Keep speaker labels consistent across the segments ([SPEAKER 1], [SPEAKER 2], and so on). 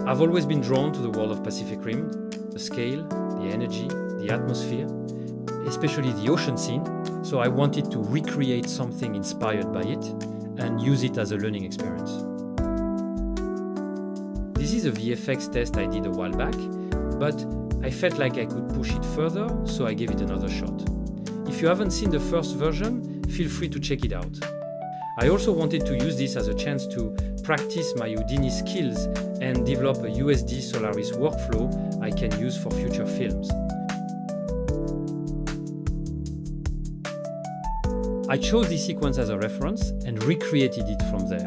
[SPEAKER 1] I've always been drawn to the world of Pacific Rim, the scale, the energy, the atmosphere, especially the ocean scene, so I wanted to recreate something inspired by it and use it as a learning experience. This is a VFX test I did a while back, but I felt like I could push it further, so I gave it another shot. If you haven't seen the first version, feel free to check it out. I also wanted to use this as a chance to practice my Houdini skills and develop a USD Solaris workflow I can use for future films. I chose this sequence as a reference and recreated it from there.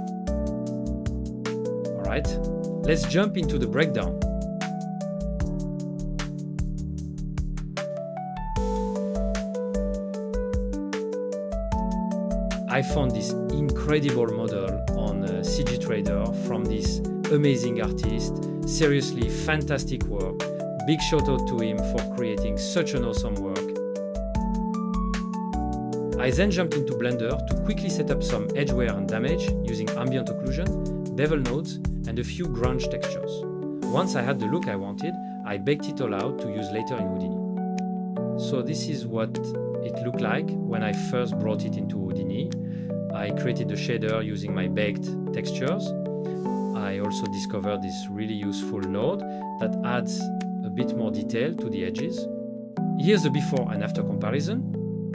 [SPEAKER 1] Alright, let's jump into the breakdown. I found this incredible model on CG Trader from this amazing artist. Seriously, fantastic work. Big shout out to him for creating such an awesome work. I then jumped into Blender to quickly set up some edge wear and damage using ambient occlusion, bevel nodes, and a few grunge textures. Once I had the look I wanted, I baked it all out to use later in Houdini. So this is what it looked like when I first brought it into Houdini. I created the shader using my baked textures. I also discovered this really useful node that adds a bit more detail to the edges. Here's the before and after comparison.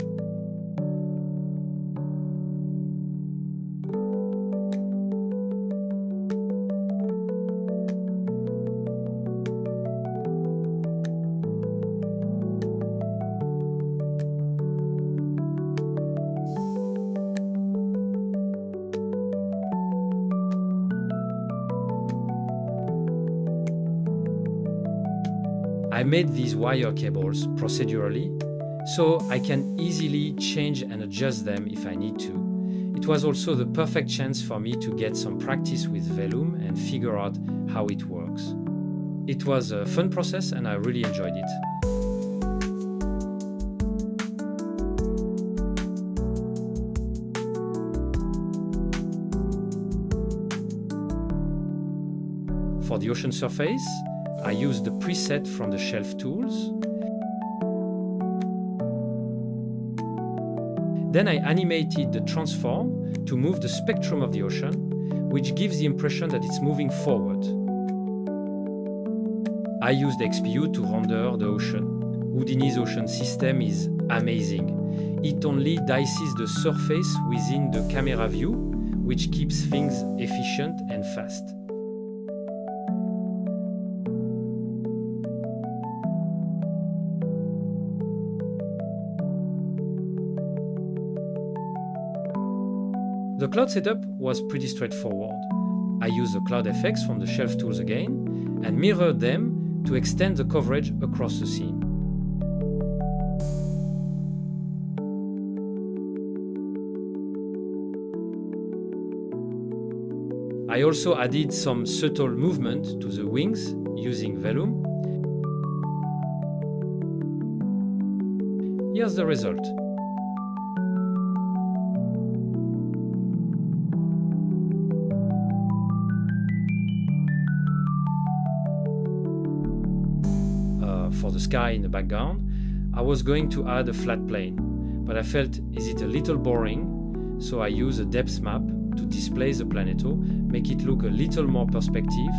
[SPEAKER 1] I made these wire cables procedurally, so I can easily change and adjust them if I need to. It was also the perfect chance for me to get some practice with Veloom and figure out how it works. It was a fun process and I really enjoyed it. For the ocean surface, I used the preset from the shelf tools. Then I animated the transform to move the spectrum of the ocean, which gives the impression that it's moving forward. I used XPU to render the ocean. Houdini's ocean system is amazing. It only dices the surface within the camera view, which keeps things efficient and fast. The cloud setup was pretty straightforward. I used the cloud effects from the shelf tools again and mirrored them to extend the coverage across the scene. I also added some subtle movement to the wings using Veloom. Here's the result. For the sky in the background, I was going to add a flat plane, but I felt is it a little boring, so I use a depth map to displace the planeto, make it look a little more perspective.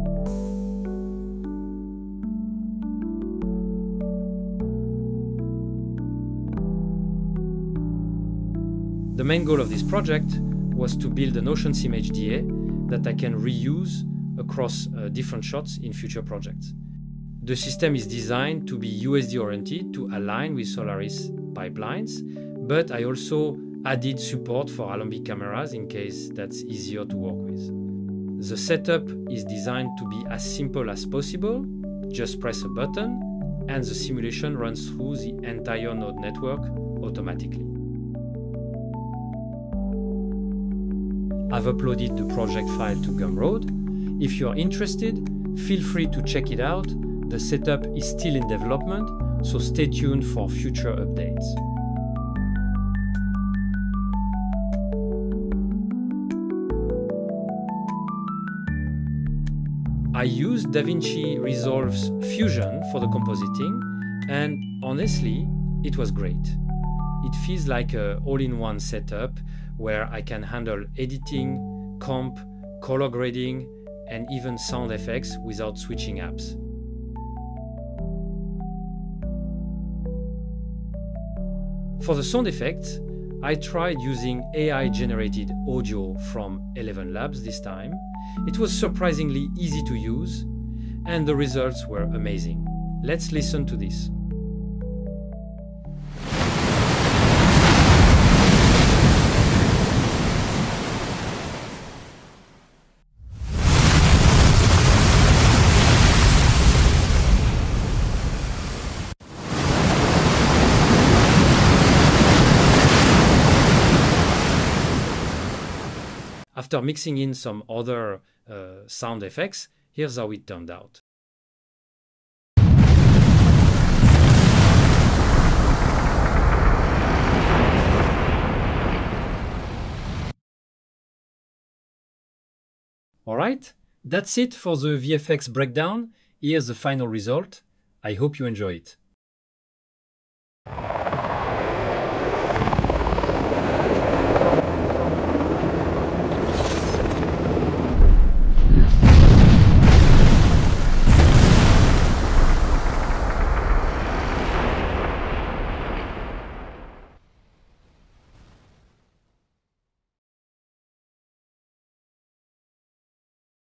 [SPEAKER 1] The main goal of this project was to build an Ocean Sim HDA that I can reuse across different shots in future projects. The system is designed to be USD oriented to align with Solaris pipelines, but I also added support for Alembic cameras in case that's easier to work with. The setup is designed to be as simple as possible. Just press a button and the simulation runs through the entire node network automatically. I've uploaded the project file to Gumroad. If you're interested, feel free to check it out. The setup is still in development, so stay tuned for future updates. I used DaVinci Resolve's Fusion for the compositing, and honestly, it was great. It feels like an all-in-one setup where I can handle editing, comp, color grading, and even sound effects without switching apps. For the sound effects, I tried using AI-generated audio from 11 Labs this time. It was surprisingly easy to use, and the results were amazing. Let's listen to this. After mixing in some other sound effects, here's how it turned out. Alright, that's it for the VFX breakdown. Here's the final result. I hope you enjoy it.